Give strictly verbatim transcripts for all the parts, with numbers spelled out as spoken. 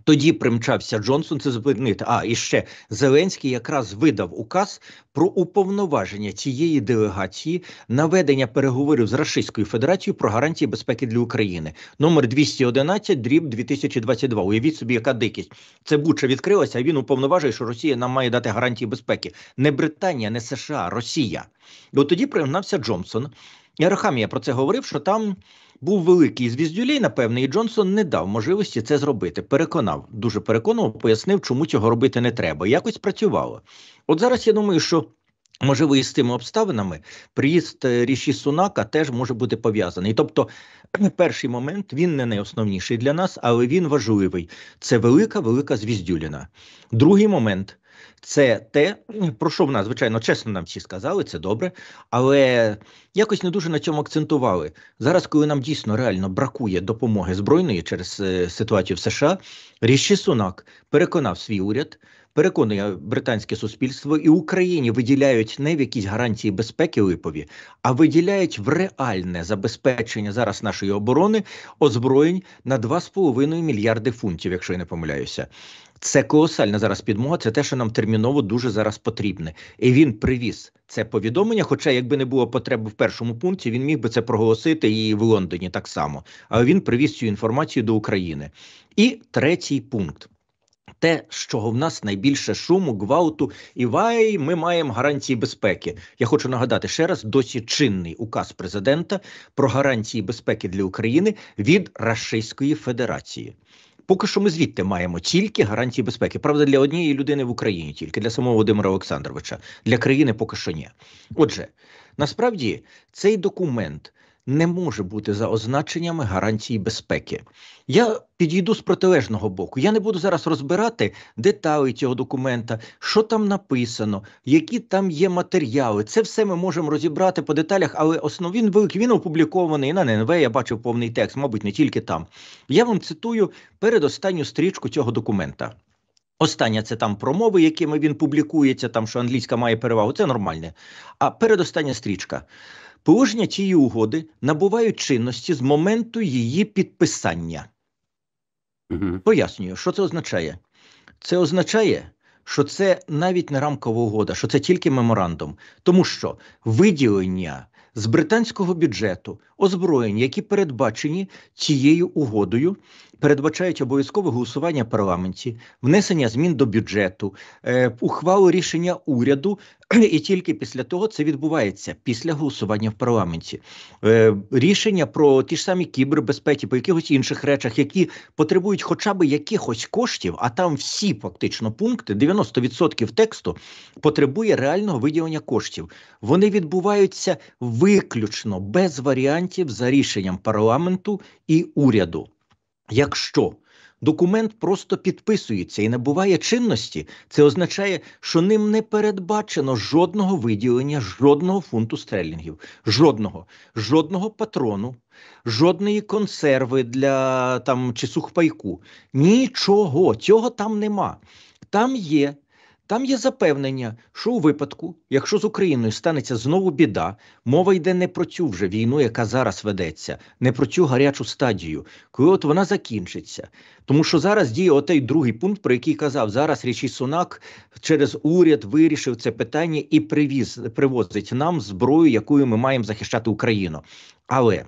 Тоді примчався Джонсон це зупинити. А, і ще Зеленський якраз видав указ про уповноваження цієї делегації на ведення переговорів з Російською Федерацією про гарантії безпеки для України. Номер двісті одинадцять дріб дві тисячі двадцять два. Уявіть собі, яка дикість. Це Буча відкрилася, а він уповноважує, що Росія нам має дати гарантії безпеки. Не Британія, не США, Росія. І от тоді пригнався Джонсон. І Арахамія про це говорив, що там був великий звіздюлей, напевне, і Джонсон не дав можливості це зробити. Переконав, дуже переконав, пояснив, чому цього робити не треба. Якось працювало. От зараз я думаю, що можливо і з тими обставинами приїзд Ріші Сунака теж може бути пов'язаний. Тобто, перший момент, він не найосновніший для нас, але він важливий. Це велика-велика звіздюліна. Другий момент – це те, про що в нас, звичайно, чесно нам всі сказали, це добре, але якось не дуже на цьому акцентували. Зараз, коли нам дійсно реально бракує допомоги збройної через е, ситуацію в США, Ріші Сунак переконав свій уряд, переконує британське суспільство, і Україні виділяють не в якісь гарантії безпеки липові, а виділяють в реальне забезпечення зараз нашої оборони озброєнь на два з половиною мільярди фунтів, якщо я не помиляюся. Це колосальна зараз підмога, це те, що нам терміново дуже зараз потрібне. І він привіз це повідомлення, хоча якби не було потреби в першому пункті, він міг би це проголосити і в Лондоні так само. Але він привіз цю інформацію до України. І третій пункт. Те, з чого в нас найбільше шуму, гвалту і вай, ми маємо гарантії безпеки. Я хочу нагадати ще раз, досі чинний указ президента про гарантії безпеки для України від Російської Федерації. Поки що ми звідти маємо тільки гарантії безпеки. Правда, для однієї людини в Україні тільки, для самого Володимира Олександровича. Для країни поки що ні. Отже, насправді цей документ не може бути за означеннями гарантії безпеки. Я підійду з протилежного боку. Я не буду зараз розбирати деталі цього документа, що там написано, які там є матеріали. Це все ми можемо розібрати по деталях, але основ він великий, він опублікований на ен ен ве, я бачив повний текст, мабуть, не тільки там. Я вам цитую передостанню стрічку цього документа. Остання – це там промови, якими він публікується, там, що англійська має перевагу, це нормальне. А передостання стрічка. Положення цієї угоди набувають чинності з моменту її підписання. Угу. Пояснюю, що це означає. Це означає, що це навіть не рамкова угода, що це тільки меморандум. Тому що виділення з британського бюджету озброєнь, які передбачені цією угодою, передбачають обов'язкове голосування в парламенті, внесення змін до бюджету, е, ухвалу рішення уряду, і тільки після того це відбувається, після голосування в парламенті. Е, рішення про ті ж самі кібербезпеки, по якихось інших речах, які потребують хоча б якихось коштів, а там всі фактично пункти, дев'яносто відсотків тексту, потребує реального виділення коштів. Вони відбуваються виключно, без варіантів за рішенням парламенту і уряду. Якщо документ просто підписується і набуває чинності, це означає, що ним не передбачено жодного виділення, жодного фунту стерлінгів, жодного, жодного патрону, жодної консерви для там чи сухпайку. Нічого, цього там нема. Там є Там є запевнення, що у випадку, якщо з Україною станеться знову біда, мова йде не про цю вже війну, яка зараз ведеться, не про цю гарячу стадію, коли от вона закінчиться. Тому що зараз діє отей другий пункт, про який казав, зараз Ріші Сунак через уряд вирішив це питання і привіз, привозить нам зброю, якою ми маємо захищати Україну. Але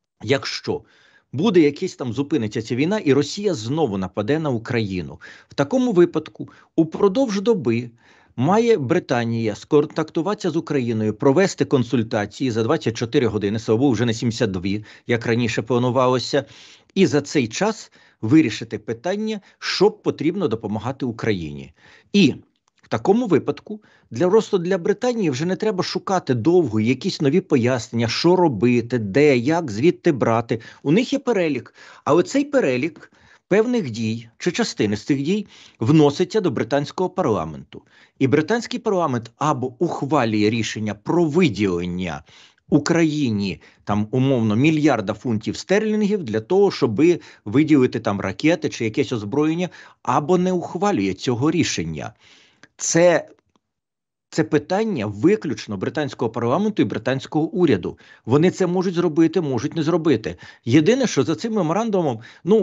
якщо буде якийсь там, зупиниться ця війна, і Росія знову нападе на Україну. В такому випадку упродовж доби має Британія сконтактуватися з Україною, провести консультації за двадцять чотири години, або вже не сімдесят дві, як раніше планувалося, і за цей час вирішити питання, що потрібно допомагати Україні. І в такому випадку для просто для Британії вже не треба шукати довго якісь нові пояснення, що робити, де, як, звідти брати. У них є перелік, але цей перелік певних дій чи частини з цих дій вноситься до британського парламенту. І британський парламент або ухвалює рішення про виділення Україні там умовно мільярда фунтів стерлінгів для того, щоб виділити там ракети чи якесь озброєння, або не ухвалює цього рішення. Це, це питання виключно британського парламенту і британського уряду. Вони це можуть зробити, можуть не зробити. Єдине, що за цим меморандумом, ну,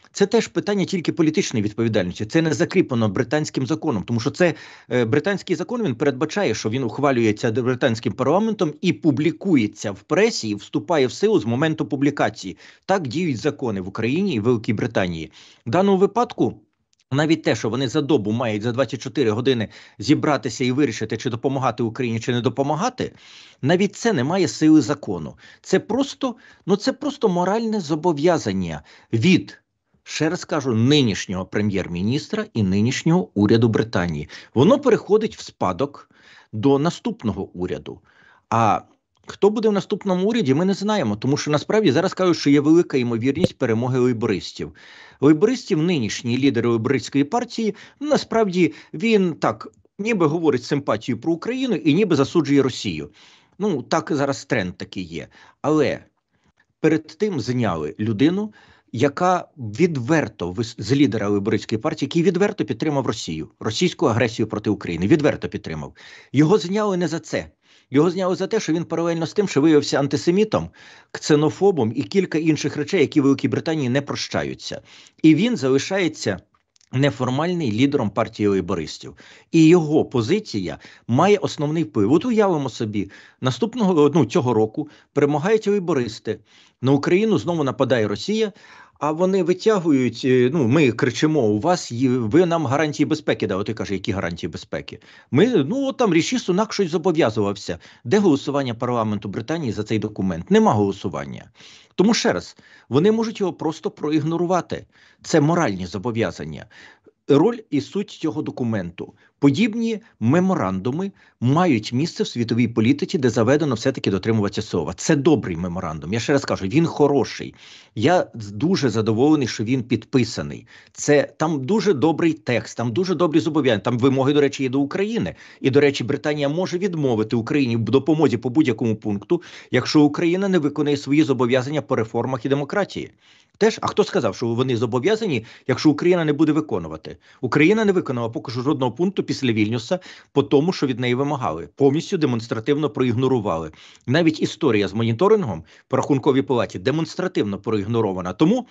Це теж питання тільки політичної відповідальності. Це не закріплено британським законом, тому що це е, британський закон, він передбачає, що він ухвалюється британським парламентом і публікується в пресі, і вступає в силу з моменту публікації. Так діють закони в Україні і Великій Британії. В даному випадку навіть те, що вони за добу мають за двадцять чотири години зібратися і вирішити, чи допомагати Україні, чи не допомагати, навіть це не має сили закону. Це просто, ну це просто моральне зобов'язання від, ще раз кажу, нинішнього прем'єр-міністра і нинішнього уряду Британії. Воно переходить в спадок до наступного уряду. А хто буде в наступному уряді, ми не знаємо, тому що насправді зараз кажуть, що є велика ймовірність перемоги лейбористів. Лейбористів, нинішній лідер лейбористської партії, ну, насправді він так, ніби говорить симпатію про Україну і ніби засуджує Росію. Ну, так зараз тренд такий є. Але перед тим зняли людину, яка відверто, з лідера лейбористської партії, який відверто підтримав Росію, російську агресію проти України, відверто підтримав. Його зняли не за це. Його зняли за те, що він паралельно з тим, що виявився антисемітом, ксенофобом і кілька інших речей, які в Великій Британії не прощаються. І він залишається неформальний лідером партії лейбористів. І його позиція має основний вплив. От уявимо собі, наступного, ну, цього року перемагають лейбористи, на Україну знову нападає Росія, а вони витягують, ну, ми кричимо, у вас є, ви нам гарантії безпеки дали. Ти каже, які гарантії безпеки? Ми, ну, от там Ріші Сунак щось зобов'язувався. Де голосування парламенту Британії за цей документ? Нема голосування. Тому ще раз, вони можуть його просто проігнорувати. Це моральні зобов'язання. Роль і суть цього документу. Подібні меморандуми мають місце в світовій політиці, де заведено все-таки дотримуватися слова. Це добрий меморандум. Я ще раз кажу, він хороший. Я дуже задоволений, що він підписаний. Це там дуже добрий текст, там дуже добрі зобов'язання. Там вимоги, до речі, є до України. І, до речі, Британія може відмовити Україні в допомозі по будь-якому пункту, якщо Україна не виконує свої зобов'язання по реформах і демократії. Теж, а хто сказав, що вони зобов'язані, якщо Україна не буде виконувати? Україна не виконала поки що жодного пункту після Вільнюса по тому, що від неї вимагали. Повністю демонстративно проігнорували. Навіть історія з моніторингом по рахунковій палаті демонстративно проігнорована. Тому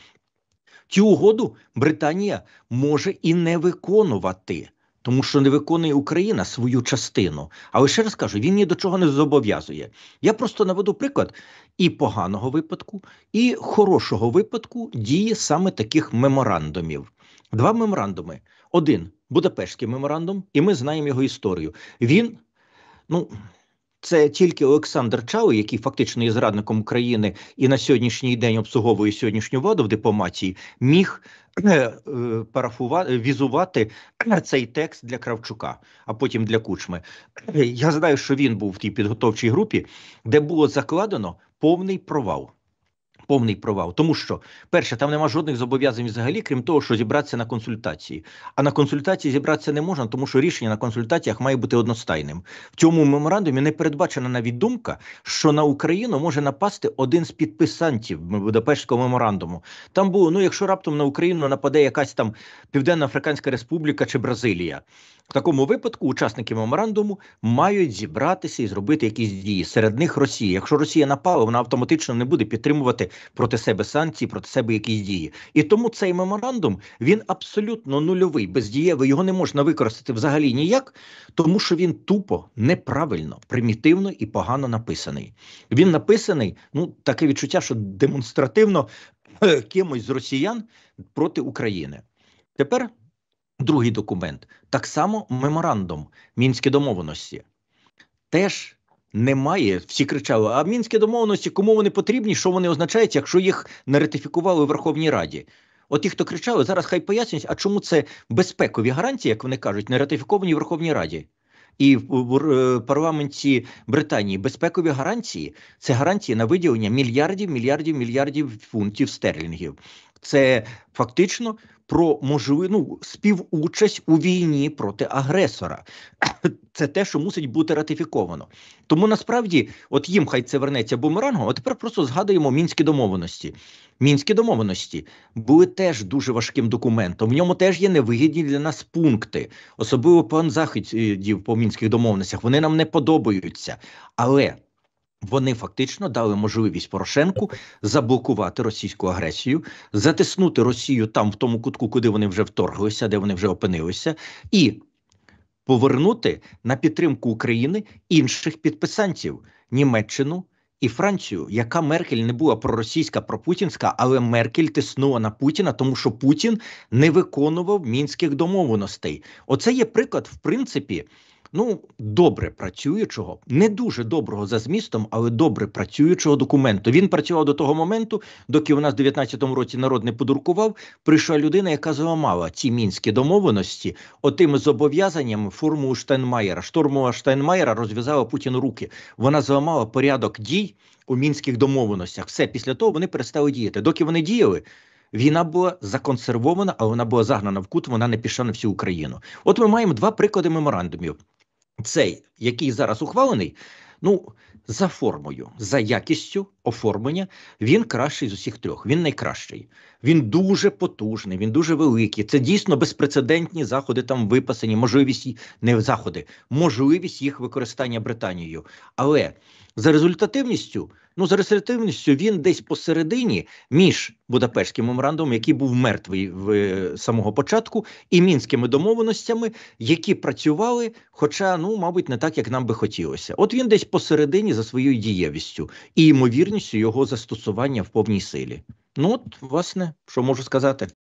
цю угоду Британія може і не виконувати. Тому що не виконує Україна свою частину. Але ще раз кажу, він ні до чого не зобов'язує. Я просто наведу приклад і поганого випадку, і хорошого випадку дії саме таких меморандумів. Два меморандуми. Один – Будапештський меморандум, і ми знаємо його історію. Він, ну... Це тільки Олександр Чалий, який фактично є зрадником України і на сьогоднішній день обслуговує сьогоднішню владу в дипломатії, міг е, парафувати, візувати цей текст для Кравчука, а потім для Кучми. Я знаю, що він був в тій підготовчій групі, де було закладено повний провал. Повний провал. Тому що, перше, там нема жодних зобов'язань взагалі, крім того, що зібратися на консультації. А на консультації зібратися не можна, тому що рішення на консультаціях має бути одностайним. В цьому меморандумі не передбачена навіть думка, що на Україну може напасти один з підписантів Будапештського меморандуму. Там було, ну, якщо раптом на Україну нападе якась там Південно-Африканська Республіка чи Бразилія. В такому випадку учасники меморандуму мають зібратися і зробити якісь дії. Серед них Росія. Якщо Росія напала, вона автоматично не буде підтримувати проти себе санкції, проти себе якісь дії. І тому цей меморандум, він абсолютно нульовий, бездієвий, його не можна використати взагалі ніяк, тому що він тупо, неправильно, примітивно і погано написаний. Він написаний, ну, таке відчуття, що демонстративно кимось з росіян проти України. Тепер другий документ. Так само меморандум Мінські домовленості. Теж немає, всі кричали, а Мінські домовленості, кому вони потрібні, що вони означають, якщо їх не ратифікували у Верховній Раді? От ті, хто кричали, зараз хай пояснюють, а чому це безпекові гарантії, як вони кажуть, не ратифіковані в Верховній Раді? І в парламенті Британії безпекові гарантії – це гарантії на виділення мільярдів, мільярдів, мільярдів фунтів стерлінгів. Це фактично про можливу, ну, співучасть у війні проти агресора. Це те, що мусить бути ратифіковано. Тому насправді, от їм хай це вернеться бумерангом, а тепер просто згадуємо Мінські домовленості. Мінські домовленості були теж дуже важким документом. В ньому теж є невигідні для нас пункти. Особливо план заходів по Мінських домовленостях. Вони нам не подобаються. Але Вони фактично дали можливість Порошенку заблокувати російську агресію, затиснути Росію там, в тому кутку, куди вони вже вторглися, де вони вже опинилися, і повернути на підтримку України інших підписантів – Німеччину і Францію, яка Меркель не була проросійська, пропутінська, але Меркель тиснула на Путіна, тому що Путін не виконував мінських домовленостей. Оце є приклад, в принципі, ну, добре працюючого, не дуже доброго за змістом, але добре працюючого документу. Він працював до того моменту, доки у нас в дев'ятнадцятому році народ не подуркував, прийшла людина, яка зламала ці мінські домовленості отими зобов'язаннями формулу Штайнмаєра. Штормова Штайнмаєра розв'язала Путіну руки. Вона зламала порядок дій у мінських домовленостях. Все, після того вони перестали діяти. Доки вони діяли, війна була законсервована, а вона була загнана в кут, вона не пішла на всю Україну. От ми маємо два приклади меморандумів. Цей, який зараз ухвалений, ну, за формою, за якістю оформлення, він кращий з усіх трьох, він найкращий. Він дуже потужний, він дуже великий. Це дійсно безпрецедентні заходи там виписані, можливість, не заходи, можливість їх використання Британією. Але за результативністю, ну, за результативністю він десь посередині між Будапештським меморандумом, який був мертвий в самого початку, і мінськими домовленостями, які працювали, хоча, ну, мабуть, не так, як нам би хотілося. От він десь посередині за своєю дієвістю і ймовірністю його застосування в повній силі. Ну, от, власне, що можу сказати.